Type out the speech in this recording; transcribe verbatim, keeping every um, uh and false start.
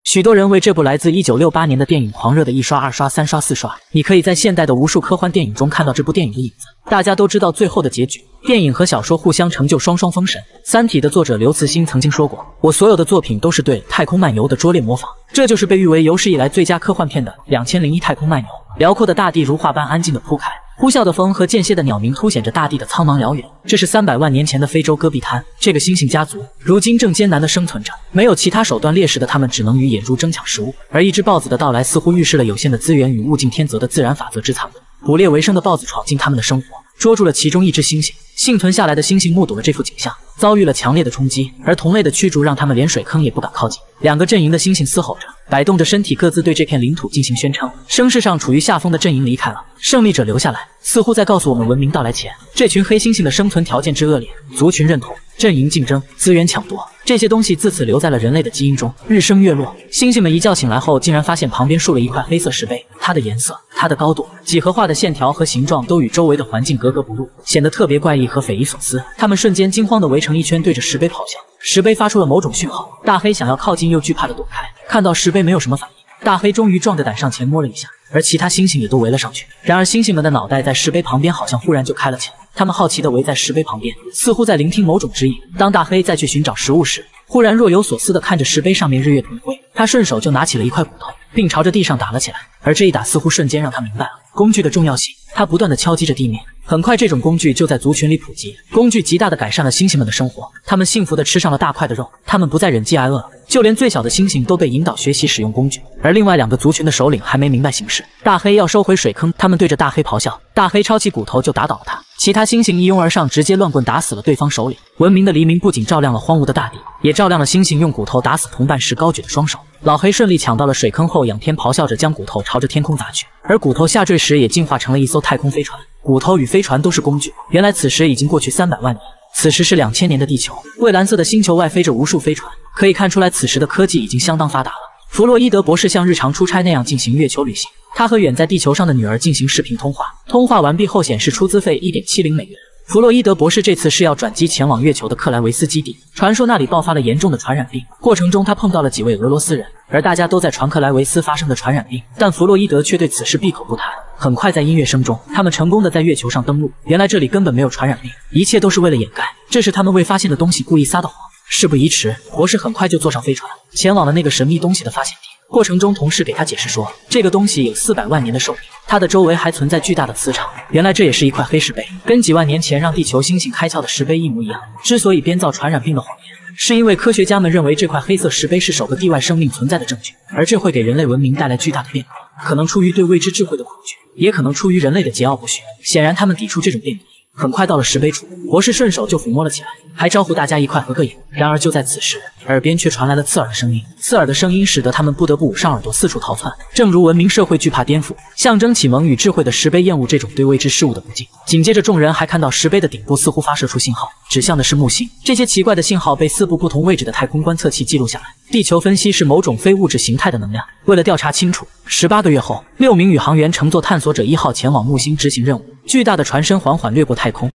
许多人为这部来自一九六八年的电影狂热的一刷、二刷、三刷、四刷。你可以在现代的无数科幻电影中看到这部电影的影子。大家都知道最后的结局，电影和小说互相成就，双双封神。《三体》的作者刘慈欣曾经说过：“我所有的作品都是对太空漫游的拙劣模仿。”这就是被誉为有史以来最佳科幻片的《两千零一太空漫游》。辽阔的大地如画般安静的铺开。 呼啸的风和间歇的鸟鸣凸显着大地的苍茫辽远。这是三百万年前的非洲戈壁滩，这个猩猩家族如今正艰难地生存着，没有其他手段猎食的他们只能与野猪争抢食物。而一只豹子的到来似乎预示了有限的资源与物竞天择的自然法则之残酷。捕猎为生的豹子闯进他们的生活，捉住了其中一只猩猩。幸存下来的猩猩目睹了这幅景象，遭遇了强烈的冲击，而同类的驱逐让他们连水坑也不敢靠近。两个阵营的猩猩嘶吼着，摆动着身体，各自对这片领土进行宣称。声势上处于下风的阵营离开了，胜利者留下来，似乎在告诉我们文明到来前，这群黑猩猩的生存条件之恶劣。族群认同、阵营竞争、资源抢夺，这些东西自此留在了人类的基因中，日升月落。猩猩们一觉醒来后，竟然发现旁边竖了一块黑色石碑，它的颜色、它的高度、几何化的线条和形状都与周围的环境格格不入，显得特别怪异和匪夷所思。他们瞬间惊慌地围成一圈，对着石碑咆哮。石碑发出了某种讯号，大黑想要靠近，又惧怕地躲开。看到石碑没有什么反应，大黑终于壮着胆上前摸了一下，而其他猩猩也都围了上去。然而猩猩们的脑袋在石碑旁边好像忽然就开了起来，他们好奇地围在石碑旁边，似乎在聆听某种指引。当大黑再去寻找食物时，忽然若有所思地看着石碑上面日月同辉，他顺手就拿起了一块骨头，并朝着地上打了起来。而这一打似乎瞬间让他明白了工具的重要性，他不断地敲击着地面。很快，这种工具就在族群里普及，工具极大地改善了猩猩们的生活。他们幸福地吃上了大块的肉，他们不再忍饥挨饿了，就连最小的猩猩都被引导学习使用工具。而另外两个族群的首领还没明白形势，大黑要收回水坑，他们对着大黑咆哮，大黑抄起骨头就打倒了他。其他猩猩一拥而上，直接乱棍打死了对方首领。文明的黎明不仅照亮了荒芜的大地，也照亮了猩猩用骨头打死同伴时高举的双手。老黑顺利抢到了水坑后，仰天咆哮着将骨头朝着天空砸去，而骨头下坠时也进化成了一艘太空飞船。骨头与飞船都是工具。原来此时已经过去三百万年，此时是两千年的地球。蔚蓝色的星球外飞着无数飞船，可以看出来此时的科技已经相当发达了。弗洛伊德博士像日常出差那样进行月球旅行，他和远在地球上的女儿进行视频通话。通话完毕后显示出资费 一点七零美元。弗洛伊德博士这次是要转机前往月球的克莱维斯基地，传说那里爆发了严重的传染病，过程中他碰到了几位俄罗斯人，而大家都在传克莱维斯发生的传染病，但弗洛伊德却对此事闭口不谈。很快在音乐声中，他们成功的在月球上登陆。原来这里根本没有传染病，一切都是为了掩盖，这是他们为发现的东西故意撒的谎。事不宜迟，博士很快就坐上飞船，前往了那个神秘东西的发现地。过程中，同事给他解释说，这个东西有四百万年的寿命，它的周围还存在巨大的磁场。原来这也是一块黑石碑，跟几万年前让地球猩猩开窍的石碑一模一样。之所以编造传染病的谎言，是因为科学家们认为这块黑色石碑是首个地外生命存在的证据，而这会给人类文明带来巨大的变革。可能出于对未知智慧的恐惧，也可能出于人类的桀骜不驯。显然，他们抵触这种变革。很快到了石碑处，博士顺手就抚摸了起来，还招呼大家一块合个影。然而就在此时，耳边却传来了刺耳的声音，刺耳的声音使得他们不得不捂上耳朵四处逃窜。正如文明社会惧怕颠覆，象征启蒙与智慧的石碑厌恶这种对未知事物的不敬。紧接着众人还看到石碑的顶部似乎发射出信号，指向的是木星。这些奇怪的信号被四部不同位置的太空观测器记录下来。地球分析是某种非物质形态的能量。为了调查清楚，十八个月后，六名宇航员乘坐探索者一号前往木星执行任务。巨大的船身缓缓掠过太空，